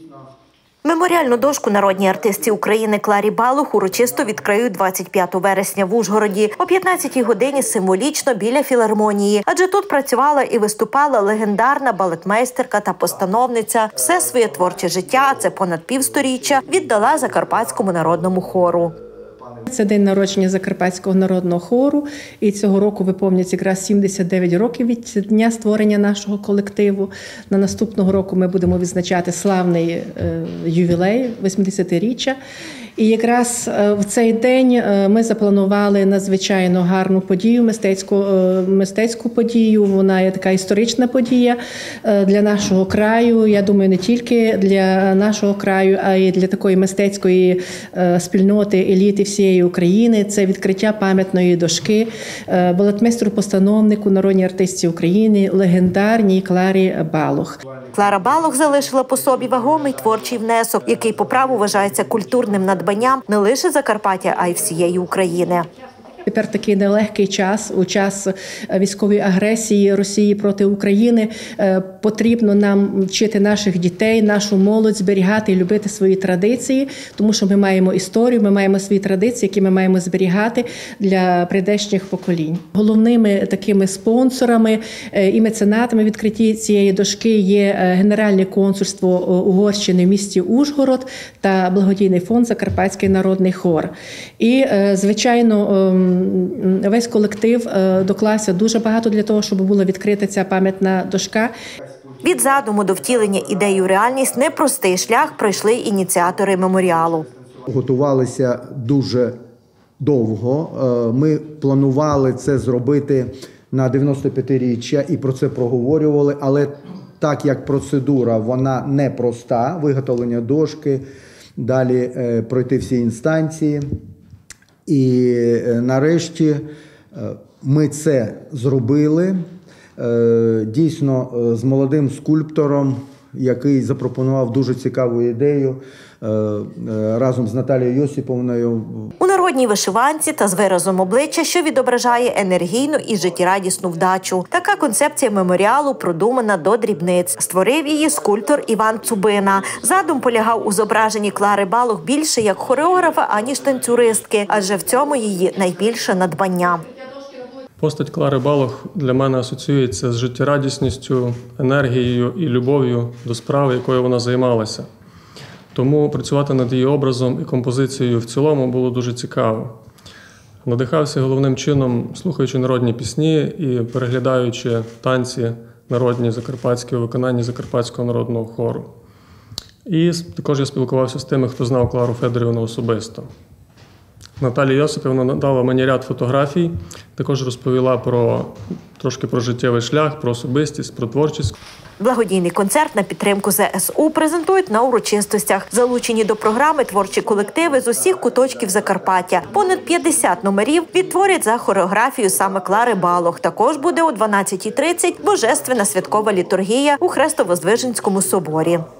Меморіальну дошку народній артистці України Кларі Балух урочисто відкриють 25 вересня в Ужгороді о 15-й годині символічно біля філармонії. Адже тут працювала і виступала легендарна балетмейстерка та постановниця. Все своє творче життя, це понад півсторіччя, віддала Закарпатському народному хору. Це день народження Закарпатського народного хору, і цього року виповнюється якраз 79 років від дня створення нашого колективу. На наступного року ми будемо відзначати славний ювілей, 80-річчя. І якраз в цей день ми запланували надзвичайно гарну подію, мистецьку подію. Вона є така історична подія для нашого краю. Я думаю, не тільки для нашого краю, а й для такої мистецької спільноти, еліти всієї України. Це відкриття пам'ятної дошки балетмейстеру-постановнику, народній артистці України, легендарній Кларі Балух. Клара Балух залишила по собі вагомий творчий внесок, який по праву вважається культурним надбанням не лише Закарпаття, а й всієї України. Тепер такий нелегкий час, у час військової агресії Росії проти України, потрібно нам вчити наших дітей, нашу молодь зберігати і любити свої традиції, тому що ми маємо історію, ми маємо свої традиції, які ми маємо зберігати для прийдешніх поколінь. Головними такими спонсорами і меценатами відкритті цієї дошки є Генеральне консульство Угорщини в місті Ужгород та благодійний фонд «Закарпатський народний хор». І, звичайно, весь колектив доклався дуже багато для того, щоб була відкрита ця пам'ятна дошка. Від задуму до втілення ідеї у реальність непростий шлях пройшли ініціатори меморіалу. Готувалися дуже довго. Ми планували це зробити на 95-річчя і про це проговорювали, але так як процедура, вона непроста, виготовлення дошки, далі пройти всі інстанції. І нарешті ми це зробили дійсно з молодим скульптором, який запропонував дуже цікаву ідею разом з Наталією Йосиповною. У народній вишиванці та з виразом обличчя, що відображає енергійну і життєрадісну вдачу. Така концепція меморіалу продумана до дрібниць. Створив її скульптор Іван Цубина. Задум полягав у зображенні Клари Балух більше як хореографа, аніж танцюристки, адже в цьому її найбільше надбання. Постать Клари Балух для мене асоціюється з життєрадісністю, енергією і любов'ю до справи, якою вона займалася. Тому працювати над її образом і композицією в цілому було дуже цікаво. Надихався головним чином, слухаючи народні пісні і переглядаючи танці народні закарпатські у виконанні Закарпатського народного хору. І також я спілкувався з тими, хто знав Клару Федорівну особисто. Наталія Йосипівна надала мені ряд фотографій, також розповіла трошки про життєвий шлях, про особистість, про творчість. Благодійний концерт на підтримку ЗСУ презентують на урочистостях. Залучені до програми творчі колективи з усіх куточків Закарпаття. Понад 50 номерів відтворять за хореографію саме Клари Балух. Також буде о 12:30 божественна святкова літургія у Хрестово-Здвиженському соборі.